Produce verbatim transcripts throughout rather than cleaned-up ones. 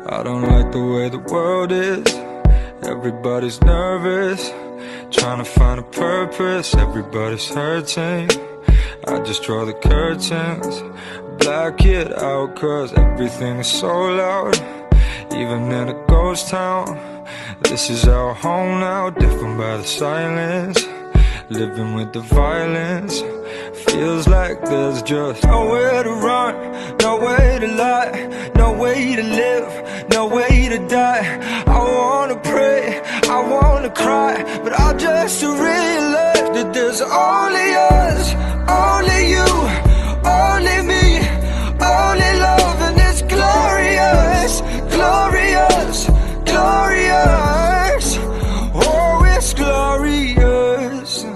I don't like the way the world is. Everybody's nervous, trying to find a purpose. Everybody's hurting. I just draw the curtains, black it out, cause everything is so loud. Even in a ghost town, this is our home now. Different by the silence, living with the violence. Feels like there's just nowhere to run, no way to lie, no way to live, no way to die. I wanna pray, I wanna cry, but I just realized that there's only us, only you, only me, only love, and it's glorious, glorious, glorious. Oh, it's glorious.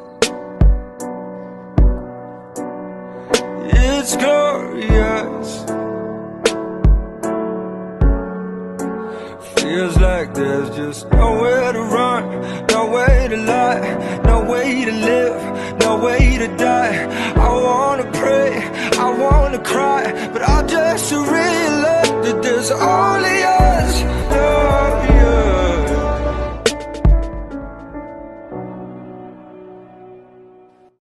It's glorious. Feels like there's just nowhere to run, no way to lie, no way to live, no way to die. I wanna pray, I wanna cry, but I just realized that there's all